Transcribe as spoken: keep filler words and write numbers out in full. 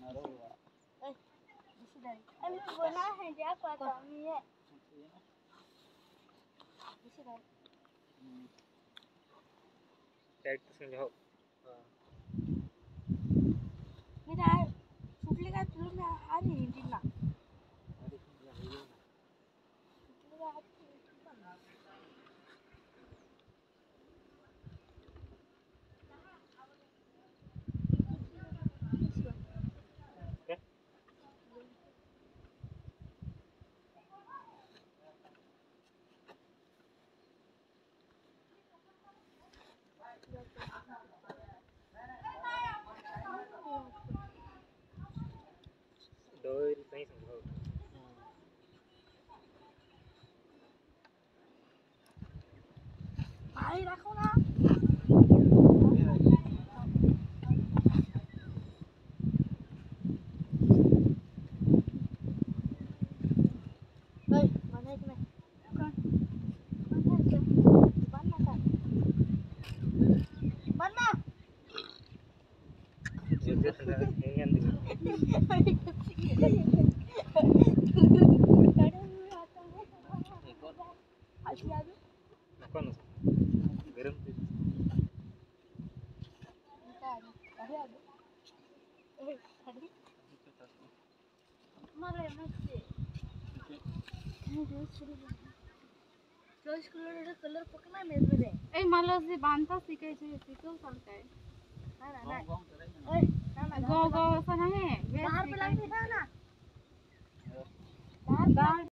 Eh, di sini. Em guna aja aku atau iya. Di sini. Direct से जाओ मेरा सुटले का तुम ना हाथ नहीं दिला सुटले का हाथ नहीं दिला दो नहीं समझो भाई रखो ना Oi, mana itu nih? Bukan. Mana itu? Mana kan? Mana? जल्दी अंदर नहीं अंदर कौन गरम Mana masih? Terus color color pokoknya mesra deh. Eh malah si banta sih kayak sih itu santai. Nah, nah. Oi, nah, Go go sana है. बाहर पे लग रहा है ना? बाहर